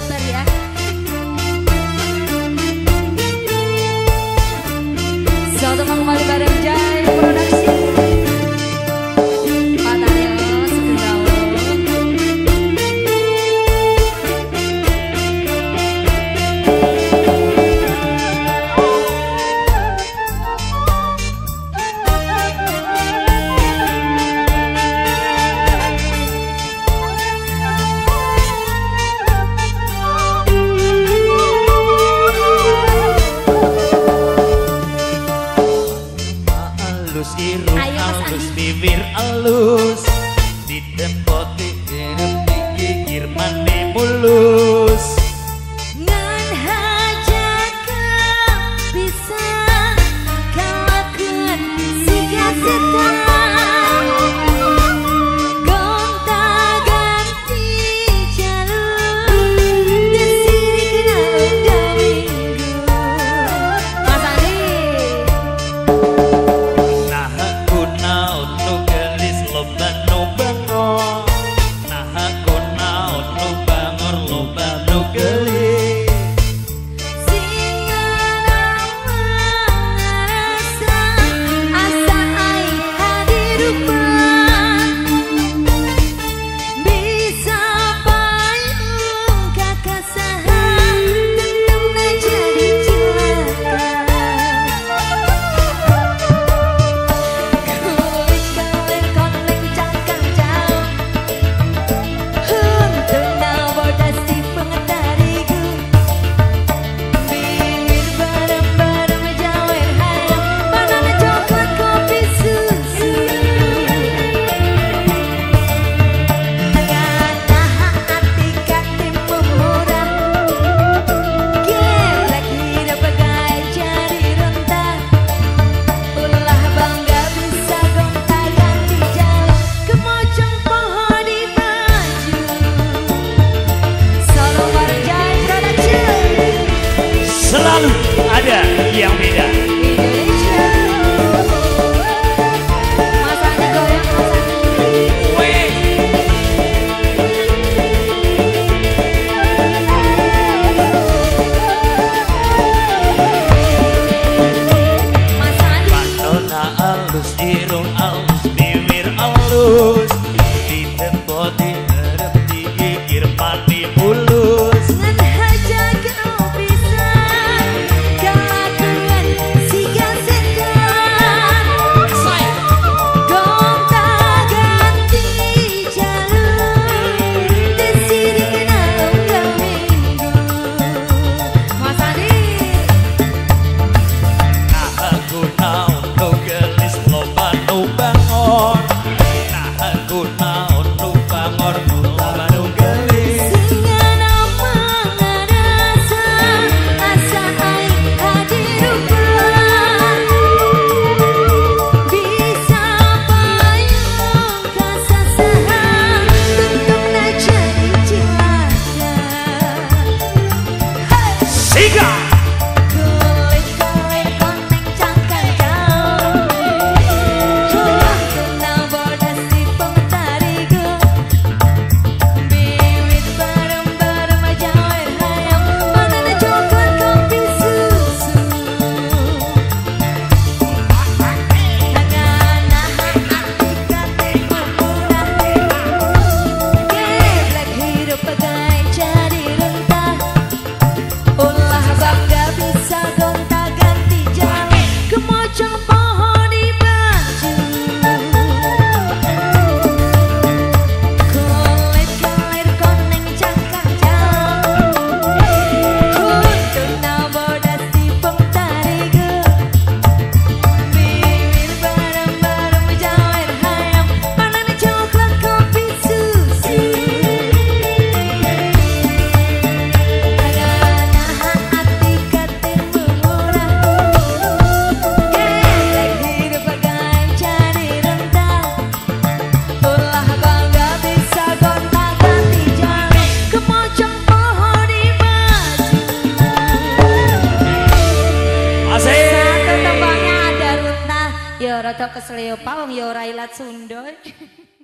sabar ya. Selamat datang kembali bareng Jai Produksi. Irung alus, bibir alus, ditempoti hirup digigir mani mulus. Ngan hajat kau bisa kalahkan si gasetan. Gonta ganti jalur, desiri kenal udah minggu. Mas Andi. Selalu ada yang beda. Indonesia. Mas Andi goyang, Mas Andi. Mas Andi. Panona alus, irung alus, bibir alus, ditempoti hirup digigir mani mulus. Ya rada kesleo pawang ya ora ilat sundul.